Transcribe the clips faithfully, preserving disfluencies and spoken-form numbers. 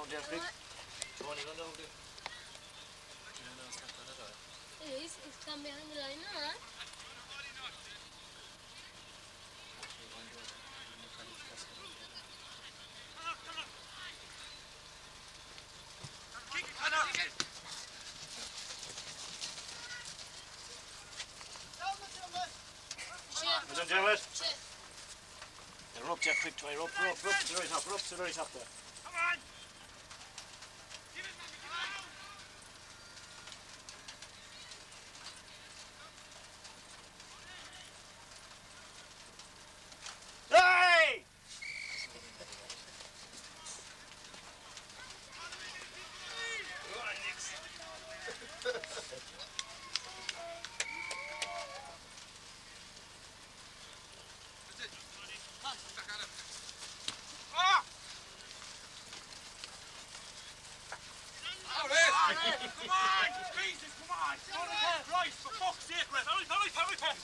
down, Jeffrey. Come on, you run down there. No, no, it's not done at all. It is. It's come behind the line now, huh? Well done, Dermot. They're up, Jeffrey. Try her up, her up, her up to the right top, her up to the right top there. Come on! Hey! Come on! Jesus, come on! Right, for fuck's sake, Red! Hurry, hurry, hurry, hurry!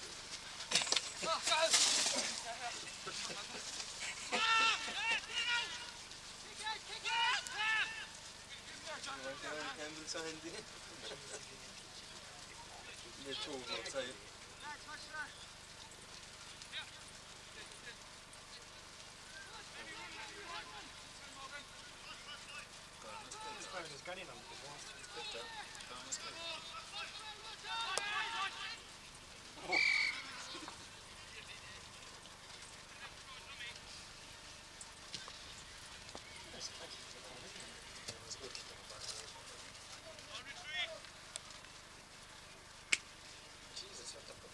He's got in on it, he wants to be quick there. Jesus, what the fuck?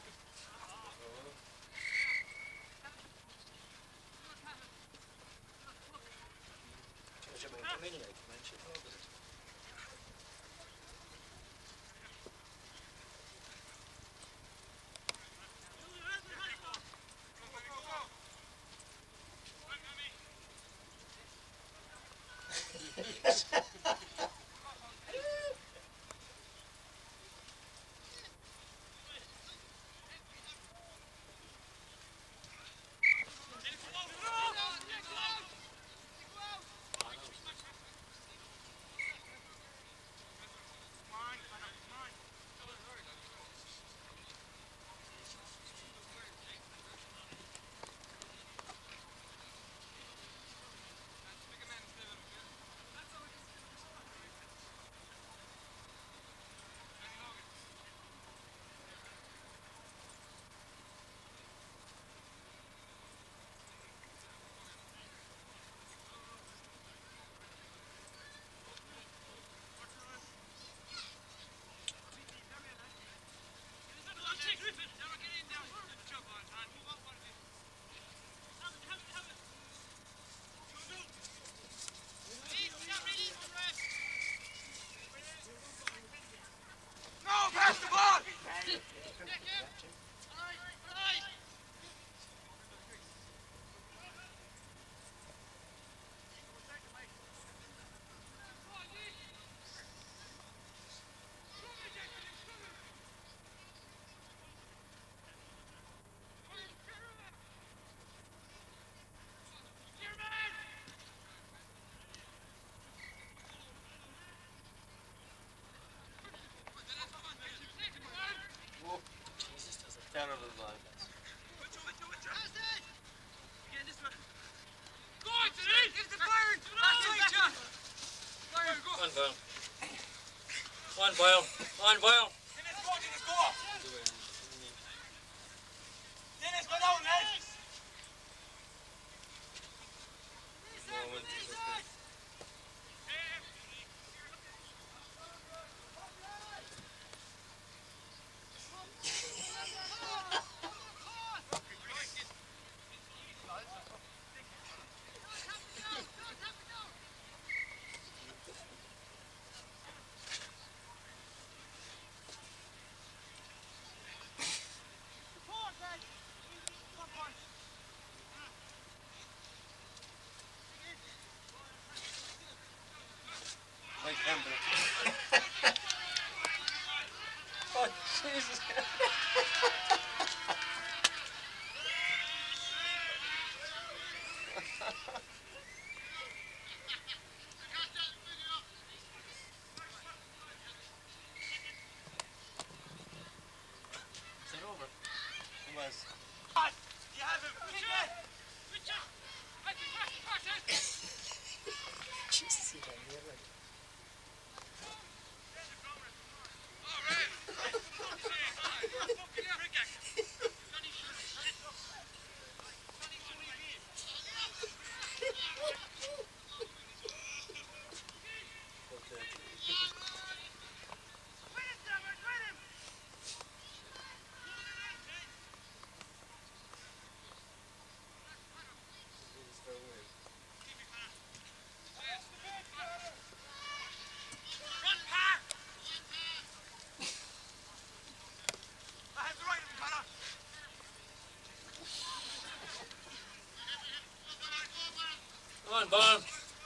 Terrible ball. One ball. One ball. One ball. Dennis, go, Dennis, go! Dennis, go down, man! Moment. Oh, Jesus. Jesus, you don't hear it. Come on, Barn.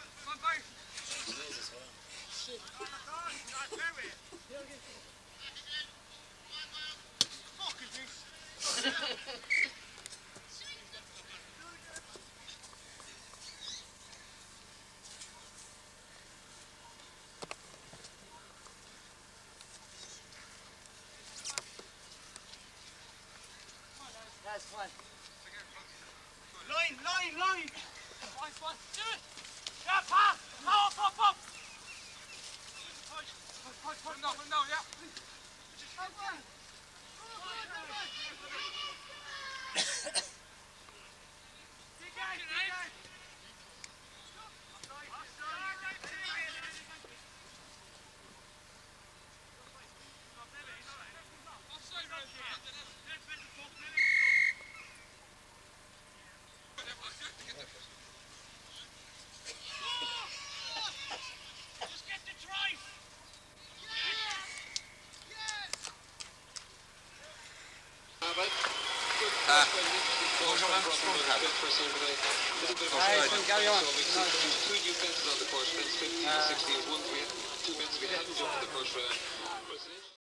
Guys, come on. Line, line, line! Nice one. Do it! Yeah, pass! Power, pop, pop! Push, push, push, push, no, no, yeah. Carry on. Two new fences on the course, fence fifteen and sixteen, one we had, two fences we hadn't done in the first round.